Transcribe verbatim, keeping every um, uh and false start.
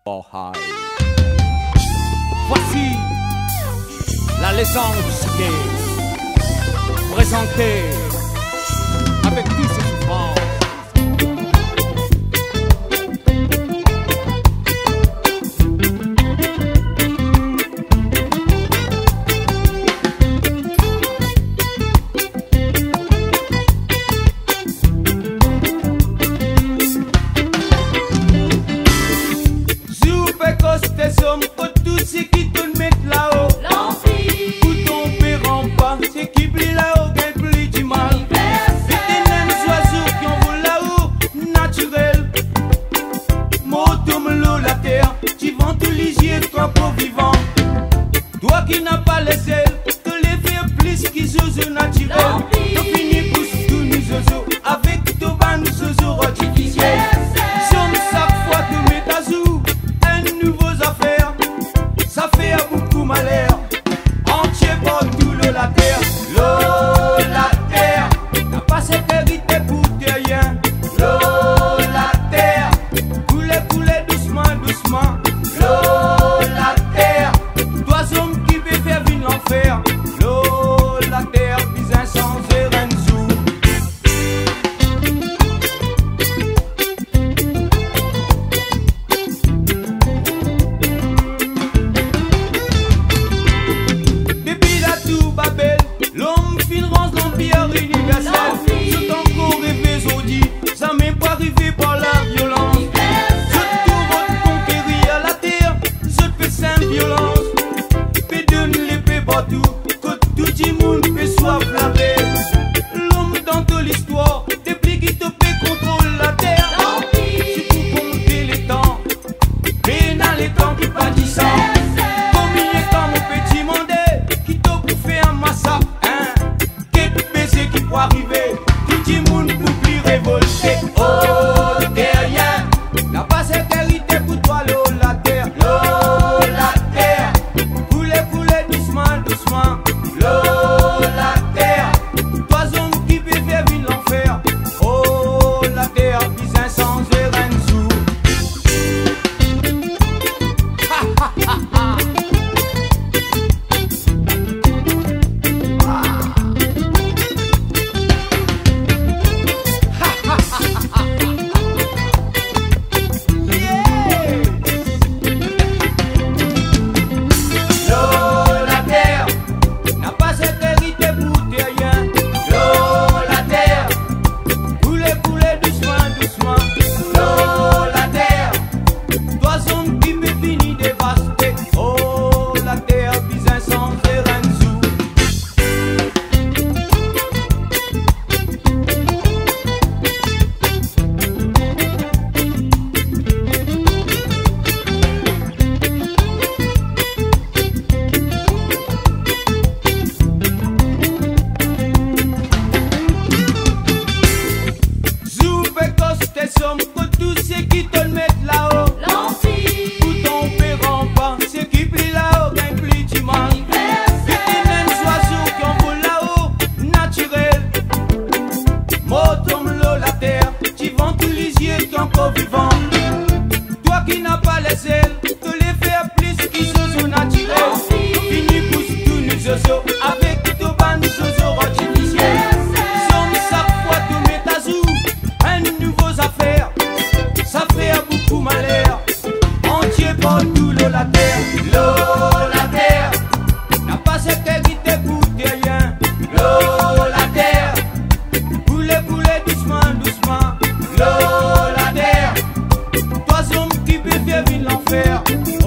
Oh, hi. Voici la légende du skate, présentée avec tous ses souffrances. Des hommes, pour tous ceux qui te mettent là-haut. L'envie, pour ton père en bas, ceux qui plient là-haut, qui plient du mal. C'est des nains oiseaux qui envolent là-haut, naturel. Moto, l'eau, la terre, tu vends tous les yeux, corps vivant. Toi qui n'as pas les ailes, te lever plus qu'ils osent naturel. Tu finis pour tous nous oiseaux, avec ton ban, nous oiseaux artificiels. Sommes chaque fois que mets à jour. Ça fait à beaucoup malheur. Entier pour tout l'eau la terre. L'eau la terre n'a pas cette hérité pour tes rien. L'eau la terre couler couler doucement doucement. L'eau la terre toi homme qui veut faire vivre l'enfer. L'eau la terre bizarre sans Renzo. L'homme finance l'empire universel. Je t'encore rêvé aujourd'hui, ça m'est pas arrivé par la violence. Je te reconquérir la terre, je te fais sans violence. Fais donne l'épée partout, que tout le monde peut soif la paix. L'homme dans toute l'histoire, depuis qu'il te paie contrôle la terre. Si tu compter les temps, mais dans les temps qui pas dit ça. Combien de temps mon petit monde qui t'a bouffé un massacre? Pour arriver, tout le monde pour plus révolter. Oh, derrière, n'a pas sécurité pour toi, l'eau, la terre. L'eau, la terre, couler, couler doucement, doucement. L'eau, la terre, toi, homme qui peut faire vivre l'enfer. Oh, la terre, bizarre sans Renzo. Ha ha ha ha. Pour tous ceux qui te mettent là-haut. l'envie, Pour ton père en bas, ceux qui plient là-haut, qui plient du mal. C'est des nains oiseaux qui envolent là-haut, naturel. Moto, l'eau, la terre, tu vends tous les yeux qui encore vivant. Toi qui n'as pas les ailes, te les faire plus qu'ils sont naturels. Fini pour tous nous oiseaux, avec ton ban, nous oiseaux artificiels. Sommes chaque fois tu mets à jour, un nouveau affaire. Ça fait à beaucoup malheur. Entier pour tout l'eau la terre. L'eau la terre n'a pas cette hérité pour tes rien. L'eau la terre couler couler doucement doucement. L'eau la terre toi homme qui peut faire vivre l'enfer.